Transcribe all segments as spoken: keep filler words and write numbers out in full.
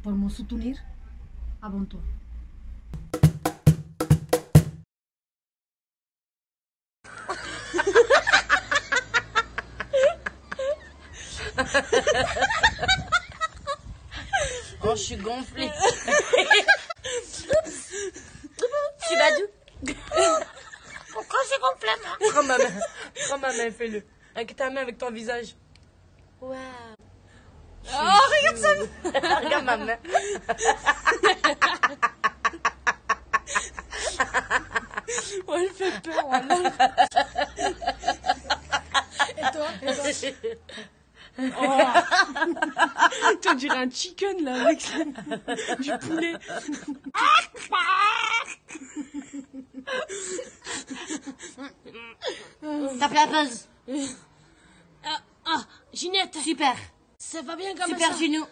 Por me soutenir, abonne-toi. Oh, je suis gonflée. Tu vas d'où? Pourquoi c'est gonflé, moi? Prends ma main. Prends ma main, fais-le. Avec ta main, avec ton visage. Waouh. Oh, regarde ça. Regarde ma main. Oh, elle fait peur, alors. Et toi, et toi? Oh. Tu dirais un chicken, là, avec du poulet. Tape la buzz. Ah, ah, Ginette. Super. Ça va bien comme Super, ça. Gino.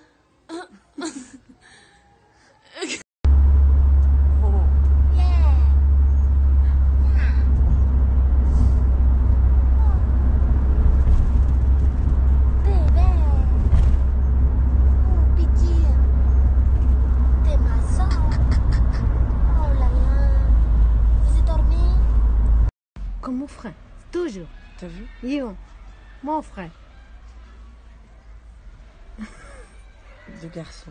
Comme mon frère, toujours. T'as vu? Yo, mon frère. Deux garçons.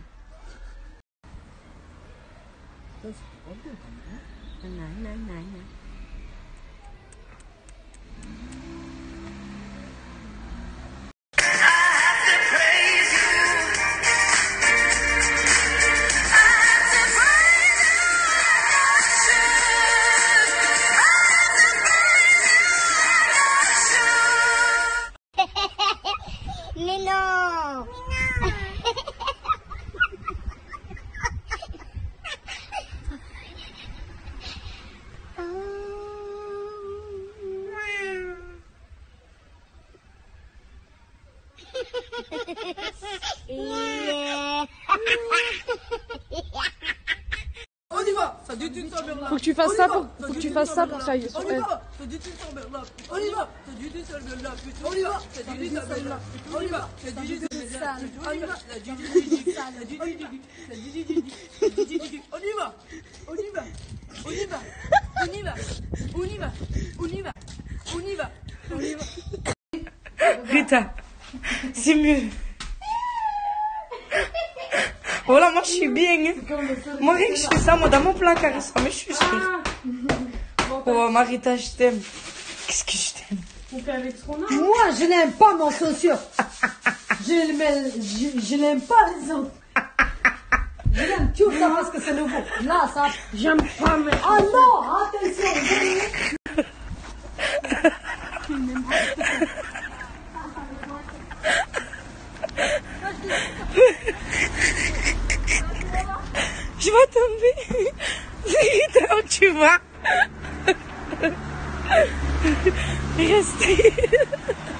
Mais non. On y va, ça dit une seule là. Faut que tu fasses ça pour, faut que tu fasses ça pour que ça aille sur On y elle. va, ça dit une seule là. On y va, ça dit une seule là. On y va, ça dit une seule là. On y va, ça dit une seule là. On y va, ça dit une seule là. On y va, on y va, on y va, on y va, on y va, on y va, on y va, on y va. Rita, c'est mieux. Voilà, moi je suis bien. Hein. Moi, rien que je fais ça, moi dans mon placard, ça me suce. Oh, Marita, je t'aime. Qu'est-ce que je t'aime? Moi, je n'aime pas mon chaussure. Je l'aime, je, je n'aime pas les autres. Je l'aime tout ça parce que c'est nouveau. Là, ça. J'aime pas, mais. Ah non, attention. Je vais tomber. Rita, où tu vas? Restez.